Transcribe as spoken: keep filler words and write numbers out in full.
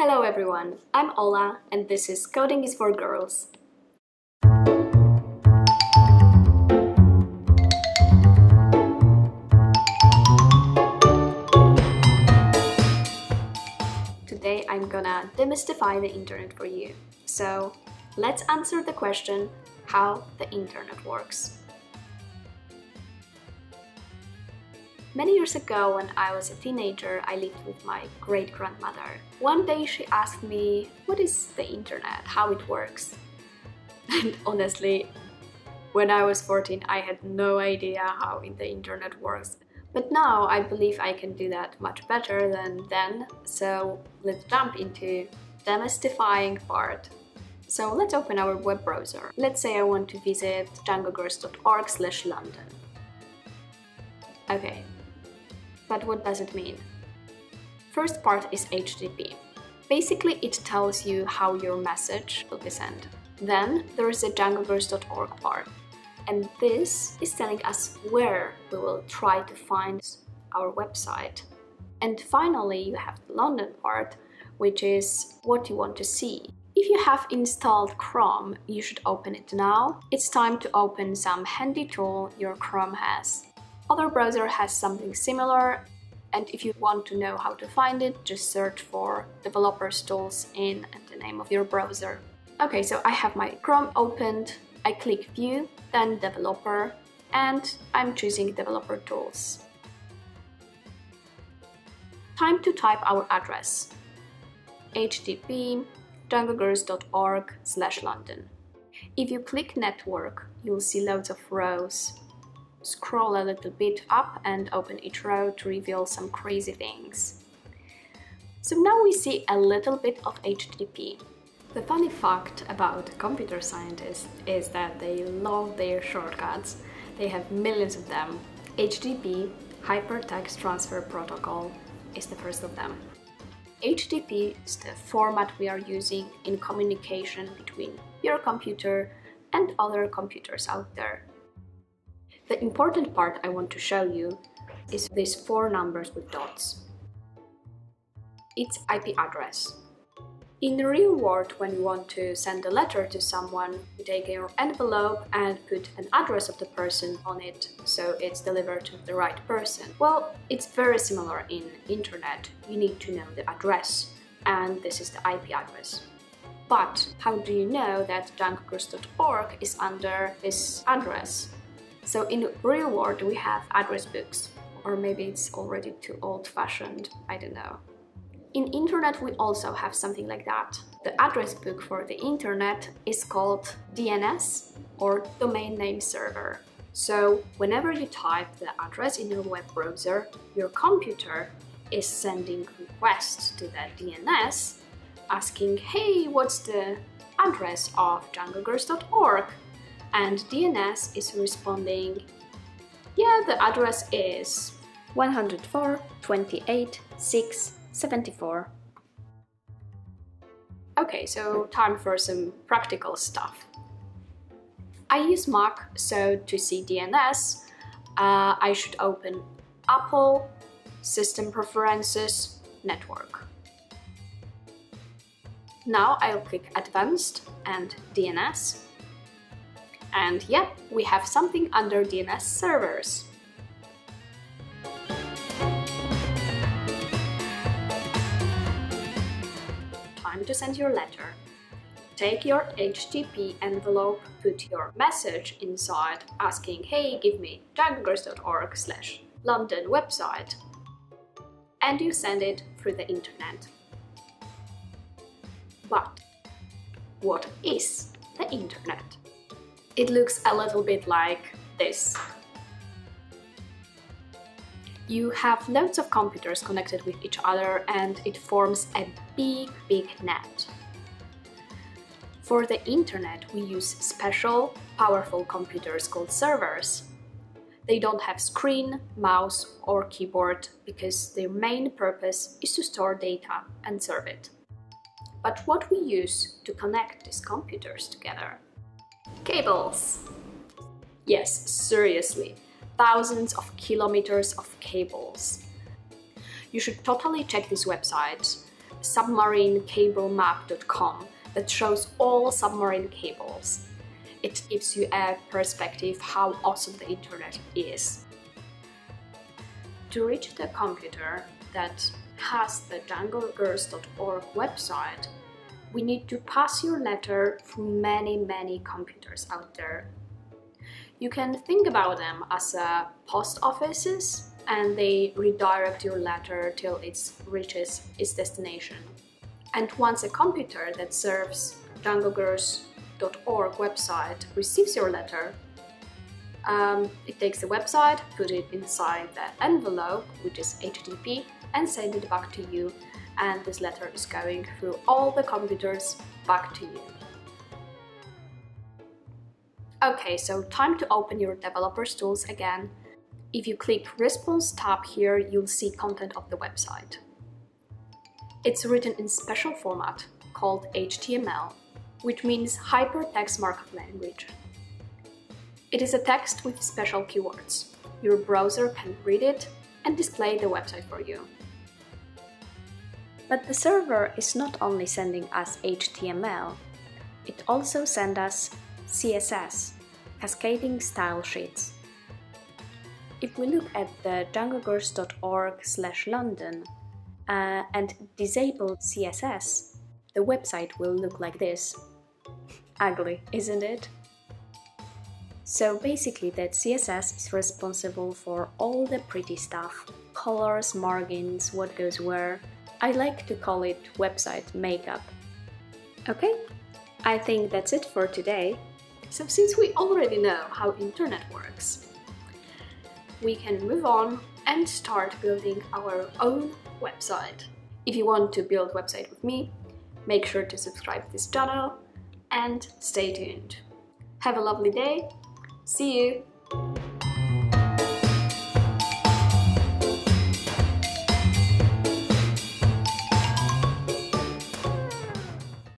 Hello everyone, I'm Ola and this is Coding is for Girls. Today I'm gonna demystify the internet for you. So let's answer the question how the internet works. Many years ago, when I was a teenager, I lived with my great-grandmother. One day she asked me, what is the internet, how it works? And honestly, when I was fourteen, I had no idea how the internet works. But now I believe I can do that much better than then, so let's jump into demystifying part. So let's open our web browser. Let's say I want to visit django girls dot org slash London. Okay. But what does it mean? First part is H T T P. Basically, it tells you how your message will be sent. Then there is a django girls dot org part, and this is telling us where we will try to find our website. And finally, you have the London part, which is what you want to see. If you have installed Chrome, you should open it now. It's time to open some handy tool your Chrome has. Other browser has something similar, and if you want to know how to find it, just search for developers tools in the name of your browser. Okay, so I have my Chrome opened, I click view, then developer, and I'm choosing developer tools. Time to type our address. H T T P django girls dot org slash London. If you click network, you'll see loads of rows. Scroll a little bit up and open each row to reveal some crazy things. So now we see a little bit of H T T P. The funny fact about computer scientists is that they love their shortcuts. They have millions of them. H T T P, Hypertext Transfer Protocol, is the first of them. H T T P is the format we are using in communication between your computer and other computers out there. The important part I want to show you is these four numbers with dots. It's I P address. In the real world, when you want to send a letter to someone, you take your envelope and put an address of the person on it, so it's delivered to the right person. Well, it's very similar in internet. You need to know the address, and this is the I P address. But how do you know that django girls dot org is under this address? So in the real world, we have address books, or maybe it's already too old-fashioned, I don't know. In internet, we also have something like that. The address book for the internet is called D N S, or domain name server. So whenever you type the address in your web browser, your computer is sending requests to the D N S asking, hey, what's the address of django girls dot org? And D N S is responding, yeah, the address is one oh four dot twenty-eight dot six dot seventy-four. Okay, so time for some practical stuff. I use Mac, so to see D N S, uh, I should open Apple, System Preferences, Network. Now I'll click Advanced and D N S. And yeah, we have something under D N S servers. Time to send your letter. Take your H T T P envelope, put your message inside asking, hey, give me django girls dot org slash London website, and you send it through the internet. But what is the internet? It looks a little bit like this. You have loads of computers connected with each other and it forms a big, big net. For the internet, we use special, powerful computers called servers. They don't have screen, mouse or keyboard because their main purpose is to store data and serve it. But what we use to connect these computers together? Cables. Yes, seriously, thousands of kilometers of cables. You should totally check this website. submarine cable map dot com that shows all submarine cables. It gives you a perspective how awesome the internet is. To reach the computer that has the jungle girls dot org website, we need to pass your letter through many, many computers out there. You can think about them as uh, post offices, and they redirect your letter till it reaches its destination. And once a computer that serves jungle girls dot org website receives your letter, um, it takes the website, put it inside the envelope, which is H T T P, and send it back to you, and this letter is going through all the computers back to you. Okay, so time to open your developer's tools again. If you click Response tab here, you'll see content of the website. It's written in special format called H T M L, which means Hypertext Markup Language. It is a text with special keywords. Your browser can read it and display the website for you. But the server is not only sending us H T M L, it also sends us C S S, cascading style sheets. If we look at the jungle girls dot org slash London uh, and disable C S S, the website will look like this. Ugly, isn't it? So basically that C S S is responsible for all the pretty stuff, colors, margins, what goes where. I like to call it website makeup. Okay, I think that's it for today. So since we already know how internet works, we can move on and start building our own website. If you want to build a website with me, make sure to subscribe to this channel and stay tuned. Have a lovely day. See you!